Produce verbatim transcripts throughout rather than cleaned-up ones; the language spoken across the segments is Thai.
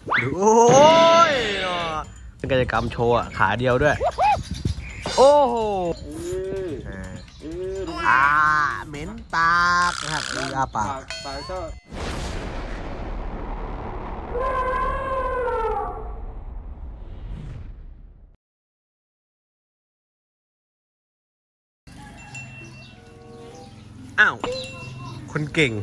ดูโอ้ยเป็นกิจกรรมโชว์ขาเดียวด้วยโอ้โหอ่าเหม็นปากนะครับอาปากปากก็อ้าวคนเก่ง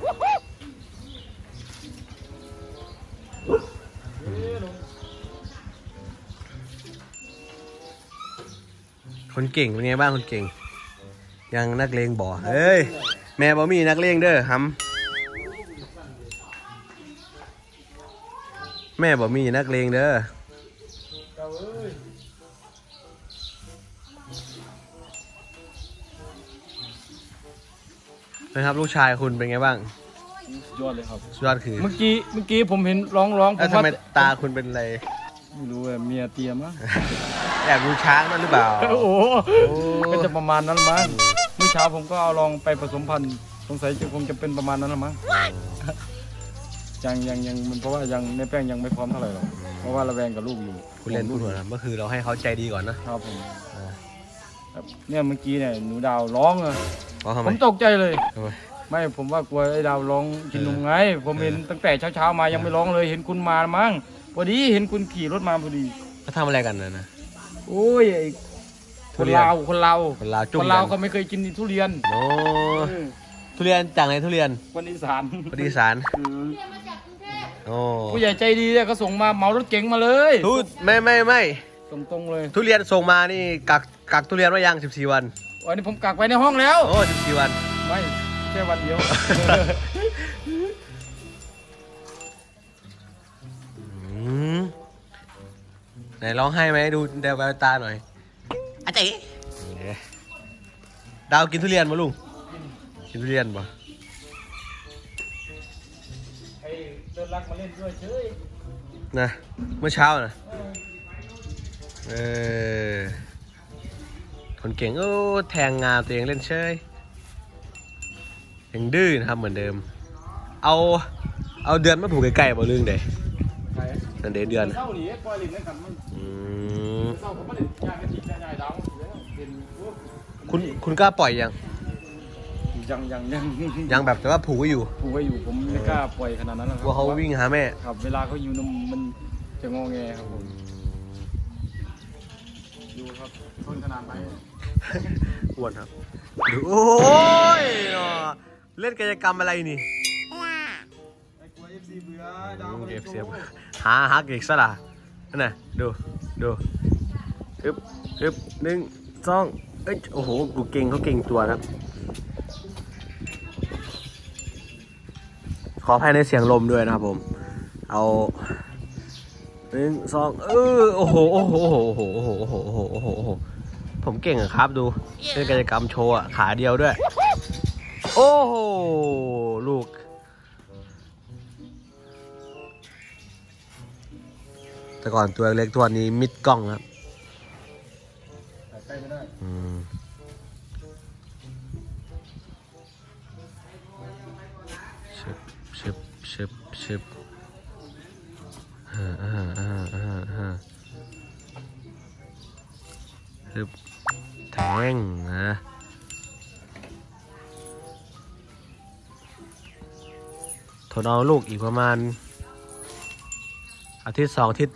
คนเก่งเป็นไงบ้างคนเก่งยังนักเลงบ่เฮ้ยแม่บ่มีนักเลงเด้อฮัมแม่บ่มีนักเลงเด้อนะครับลูกชายคุณเป็นไงบ้างยอดเลยครับยอดคือเมื่อกี้เมื่อกี้ผมเห็นร้องร้องผมว่าทำไมตาคุณเป็นอะไรไม่รู้เมียเตรียมมั้งแอบดูช้างนั่นหรือเปล่าโอ้โหก็จะประมาณนั้นมั้งเมื่อเช้าผมก็เอาลองไปผสมพันธุ์สงสัยจะคงจะเป็นประมาณนั้นละมั้งยังยังยังมันเพราะว่ายังในแป้งยังไม่พร้อมเท่าไหร่หรอกเพราะว่าระแวงกับลูกอยู่คุณเล่นพูดหัวนะก็คือเราให้เขาใจดีก่อนนะครับผมเนี่ยเมื่อกี้เนี่ยหนูดาวร้องเลยผมตกใจเลยไม่ผมว่ากลัวไอ้ดาวร้องกินนมไงผมเห็นตั้งแต่เช้าๆมายังไม่ร้องเลยเห็นคุณมามั้งพอดีเห็นคุณขี่รถมาพอดีเขาทำอะไรกันนะนะโอ้ยไอ้คนลาวคนลาวคนลาวคนลาวเขาไม่เคยกินทุเรียนโอ้ทุเรียนจากไหนทุเรียนคนอีสานคนอีสานโอ้ผู้ใหญ่ใจดีเนี่ยเขาส่งมาเหมารถเก๋งมาเลยทุไม่ไม่ไม่ตรงๆเลยทุเรียนส่งมานี่กักกักทุเรียนไว้ยังสิบสี่วันวันนี้ผมกักไว้ในห้องแล้วโอ้สิบสี่วันไม่แค่วันเดียวไหนร้องไห้ไหมดูเดวแววตาหน่อยอาจารย์ดาวกินทุเรียนมาลุงกินทุเรียนป่ะไอ้เดินลักมาเล่นด้วยเฉยนะเมื่อเช้านะเออคนเก่งโอ้แทงงาตัวเองเล่นเฉยยังดื้อนะครับเหมือนเดิมเอาเอาเดือนมาผูกไก่ๆบ่เรื่องเดย์นั่นเดือนเดือนคุณคุณกล้าปล่อยยังยังยังยังยังแบบแต่ว่าผูกไว้อยู่ผูกไว้อยู่ผมไม่กล้าปล่อยขนาดนั้นนะครับว่าเขาวิ่งหาแม่ครับเวลาเขาอยู่นมมันจะงอแงครับผมดูครับต้นขนาดไหนอ้วนครับดูโอ้ยเล่นกิจกรรมอะไรนี่เก็บเสียบหาหาเก็กซะละนั่นน่ะดูดูฮึบฮึบหนึ่งสองเอ้ยโอ้โหกูเก่งเขาเก่งตัวครับขออภัยในเสียงลมด้วยนะครับผมเอาหนึ่งสองเออโอ้โหโอ้โหโอ้โหโอ้โหโอ้โหโอ้โหโอ้โหโอ้โหผมเก่งอะครับดูเล่นกิจกรรมโชว์ขาเดียวด้วยโอ้โหลูกแต่ก่อนตัวเล็กตัวนี้มิดกล้องครับใกล้ไม่ได้อืมชิบชิบชิบชิบฮ่าฮ่าฮ่าฮ่าฮ่าชิบแทงนะทนเอาลูกอีกประมาณอาทิตย์สองอาทิตย์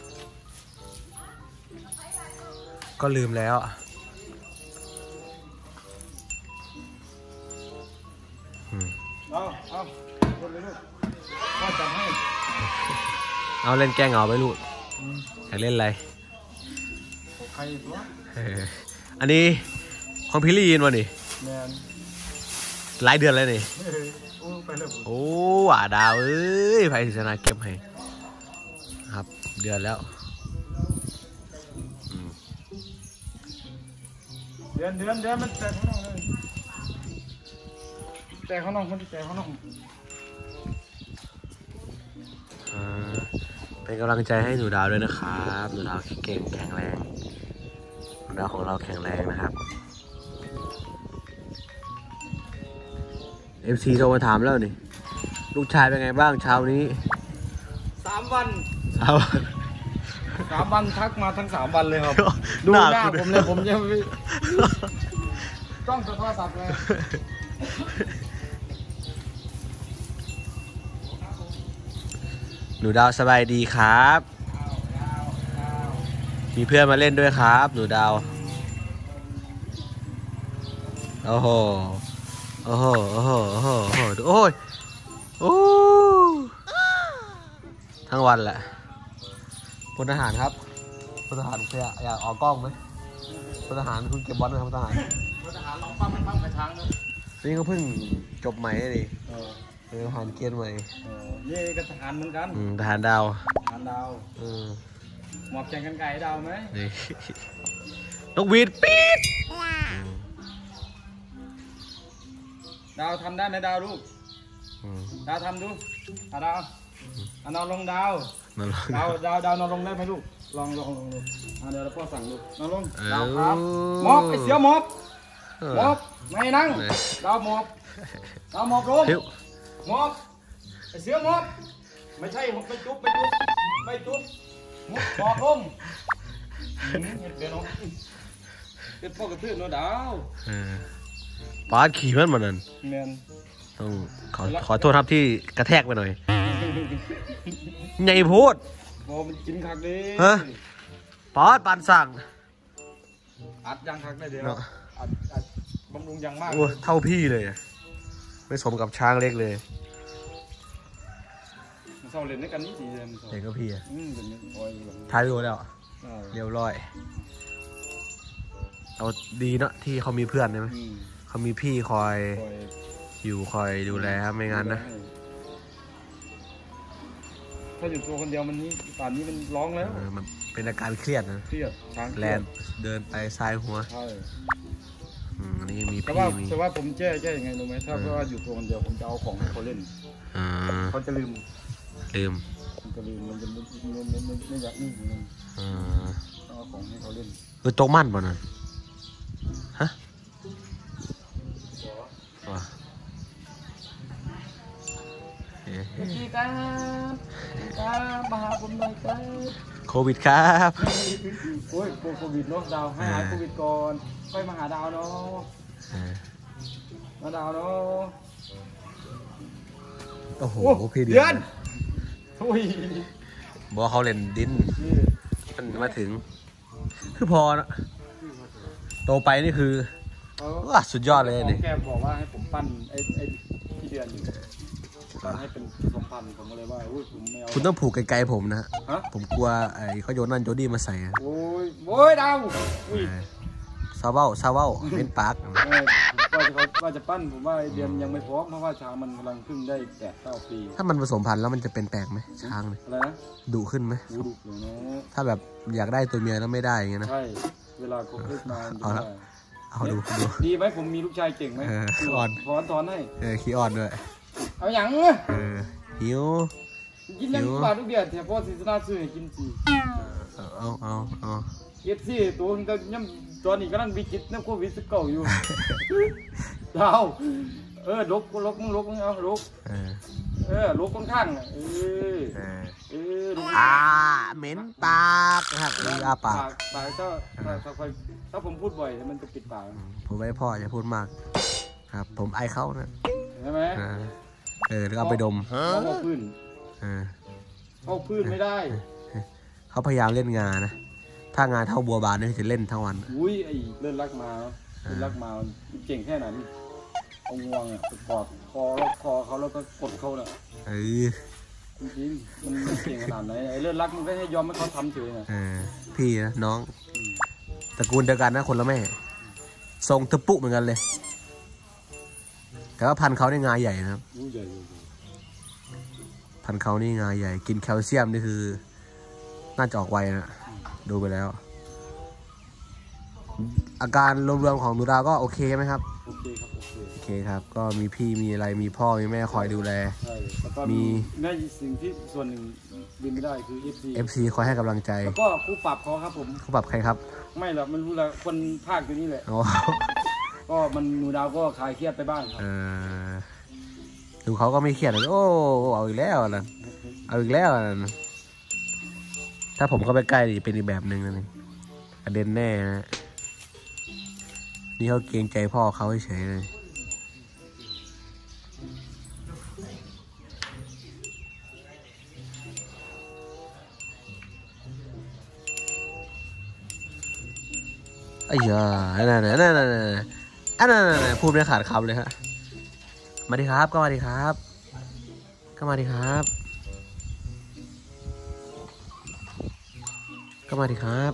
ก็ลืมแล้วเอาเอาเลยลูกพ่อจับให้เอาเล่นแกล้งเอาไปลูกอยากเล่นอะไรใครตัวอันนี้ของพี่ลีนวะนี่หลายเดือนแล้วนี่โอ้อ่ะดาวเอ้ยไผ่ศิษนาเก็บให้ครับเดือนแล้วเดือนเดือนเดือนมันแตกข้างนอกเลยแตกข้างนอกมันแตกข้างนอกเป็นกำลังใจให้หนูดาวด้วยนะครับหนูดาวเก่งแข็งแรงหนูดาวของเราแข็งแรงนะครับ เอฟ ซี โทรมาถามแล้วนี่ลูกชายเป็นไงบ้างเช้านี้สามวันสามวันสามวันทักมาทั้งสามวันเลยครับดูหน้าผมเลยผมยังไม่ต้องโทรศัพท์เลยหนูดาวสบายดีครับมีเพื่อนมาเล่นด้วยครับหนูดาวโอ้โหโอ้โหโอ้โหโอ้โหโอ้ยโอ้ทั้งวันแหละพลทหารครับพลทหารอยากอยากออกกล้องไหมพลทหารคุณเก็บบอลนะครับพลทหารพลทหารลองปั้มปั้มกระชังเลยนี่เขาเพิ่งจบใหม่เลยเออทหารเกณฑ์ใหม่นี่ก็ทหารเหมือนกันทหารดาวทหารดาวหมอบแข่งกันไก่ดาวไหมนกหวีดปี๊ดดาวทำได้ไหมดาวลูกดาวทำดูดาวนอนลงดาวดาวดาวดาวนอนลงได้ไหมลูกลองลองลองดูเดี๋ยวเราพ่อสั่งดูนอนลงดาวครับมอบไอเสียมอบมอบไม่นั่งดาวมอบดาวมอบลงมอบไอเสียมอบไม่ใช่ไปจุ๊บไปจุ๊บไปจุ๊บมุดมอบลงเดี๋ยวน้องเป็นพ่อกระทืบน้องดาวปาดขี่มันมันนั่นต้องขอขอโทษครับที่กระแทกไปหน่อยใหญ่โพดโอ้มันกินคักดิฮะปาดปานสั่งอัดยังคักได้เดียวอัดอัดบำรุงยังมากเท่าพี่เลยไม่สมกับช้างเล็กเลยมันเศร้าเล่นด้วยกันนี่สิเด็กก็พี่อ่ะอืมเป็นคอยท้ายดูแล้วเรียบร้อยเอาดีเนาะที่เขามีเพื่อนใช่ไหมเขามีพี่คอยอยู่คอยดูแลครับไม่งั้นนะถ้าอยู่ตัวคนเดียวมันนี่ป่านนี้มันร้องแล้วมันเป็นอาการเครียดนะเครียดช้างแลนเดินไปซ้ายหัวใช่อันนี้มีพี่มีแต่ว่าผมแจ้แจ้ยังไงรู้ไหมถ้าว่าอยู่ตัวคนเดียวผมจะเอาของให้เขาเล่นเขาจะลืมลืมมันจะลืมมันจะไม่ไม่ไม่ไม่อยากนิ่งเลยเอาของให้เขาเล่นคือโตมั่นป่ะนั่นฮะพี่ครับครับมาหาผมหน่อยครับโควิดครับโอ้ยโควิดเนาะดาวให้หายโควิดก่อนค่อยมาหาดาวเนาะมาดาวเนาะโอ้โหพี่เดือนโอ้ยบอกเขาเล่นดินมันมาถึงคือพอนะโตไปนี่คือว้าสุดยอดเลยนี่แกบอกว่าให้ผมปั้นไอ้ไอ้ที่เดือนอยู่ปั้นให้เป็นสมพันธ์ผมก็เลยว่าอุ้ยผมไม่เอาคุณต้องผูกไกลๆผมนะผมกลัวไอ้เขาโยนนั่นโจดี้มาใส่โอ้ยโอ้ยดาวซาเบ้าซาเบ้าเป็นปาร์กว่าจะว่าจะปั้นผมว่าเดือนยังไม่พร้อมเพราะว่าช้างมันกำลังขึ้นได้แปดเก้าปีถ้ามันผสมพันธุ์แล้วมันจะเป็นแปลกไหมช้างเนี่ยอะไรนะดุขึ้นไหมดุเนาะถ้าแบบอยากได้ตัวเมียแล้วไม่ได้อย่างเงี้ยนะใช่เวลาเขาขึ้นมาเอาละเอาดูดูดีไหมผมมีลูกชายเก่งไหมขี้อ่อนถอนถอนให้เออขี้อ่อนด้วยเอาอย่างเออหิวกินยังบาทลูกเดียดแต่พ่อสิสนาซื้อให้กินสิเอาเอาเอาเก็บสิตัวมันก็ย่ำตอนนี้กำลังวิกฤตน้ำโควิดสิบเก้าอยู่ดาวเออลกลกมึงลกมึงเอาลกเออลกค่อนข้างเออเอออ่าเหม็นปากครับอาปากปากถ้าถ้าถ้าถ้าผมพูดบ่อยมันจะปิดปากผมไม่พ่ออย่าพูดมากครับผมไอเขานะใช่ไหมเออแล้วเอาไปดมเขาพื้นเขาพื้นไม่ได้เขาพยายามเล่นงานนะถ้างานเท่าบัวบานนี่จะเล่นทั้งวันอุ้ยไอเล่นรักมาเล่นรักมาเก่งแค่ไหนเอางวงอ่ะกอดคอล็อกคอเขาแล้วก็กดเขาเนี่ยเออจริงๆมันเก่งขนาดไหนไอเล่นรักมันก็ให้ยอมให้เขาทำเฉยเออพี่นะน้องตระกูลเดียวกันนะคนละแม่ทรงตะปุเหมือนกันเลยแต่ว่าพันเขาได้งาใหญ่นะครับพันเขานี่งาใหญ่กินแคลเซียมนี่คือน่าจะออกไวนะดูไปแล้วอาการรวมๆของหนูดาวก็โอเคไหมครับโอเคครับโอเคโอเคครับก็มีพี่มีอะไรมีพ่อมีแม่คอยดูแลใช่แล้วก็มีแม่สิ่งที่ส่วนหนึ่งบินไม่ได้คือ เอฟ ซีเอฟ ซี คอยให้กำลังใจแล้วก็ครูปรับเขาครับผมครูปรับใครครับไม่หรอกมันรู้แล้วคนภาคอยู่นี่แหละก็มันหนูดาวก็คลายเครียดไปบ้างครับดูเขาก็ไม่เครียดเลยโอ้เอาอีกแล้วนะเอาอีกแล้วนะถ้าผมเข้าไปใกล้ดิเป็นอีกแบบหนึ่งนะนี่ประเด็นแน่นะนี่เขาเกรงใจพ่อเขาเฉยเลยไอ้ยาอันนั้นอันนั้นอันนั้นอันนั้นพูดไม่ขาดคำเลยฮะมาดีครับก็มาดีครับก็มาดีครับก็มาดีครับ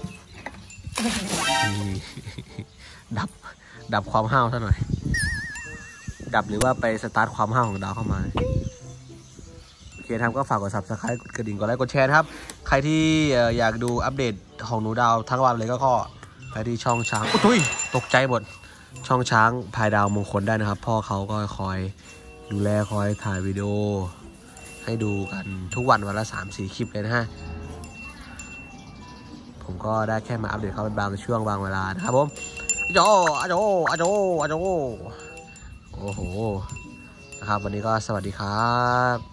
ดับดับความห้าวซะหน่อยดับหรือว่าไปสตาร์ทความห้าวของดาวเข้ามาโอเคทำก็ฝากกด ซับสไครบ์ กดกระดิ่งกดไลค์กดแชร์ครับใครที่อยากดูอัปเดตของหนูดาวทั้งวันเลยก็ข้อไปที่ช่องช้างอุ้ยตกใจหมดช่องช้างพายดาวมงคลได้นะครับพ่อเขาก็คอยดูแลคอยถ่ายวิดีโอให้ดูกันทุกวันวันละสามสี่คลิปเลยนะฮะผมก็ได้แค่มาอัปเดตเขาเป็นบางช่วงบางเวลานะครับผมอาโจอาโจอาโจอาโจโอ้โหนะครับวันนี้ก็สวัสดีครับ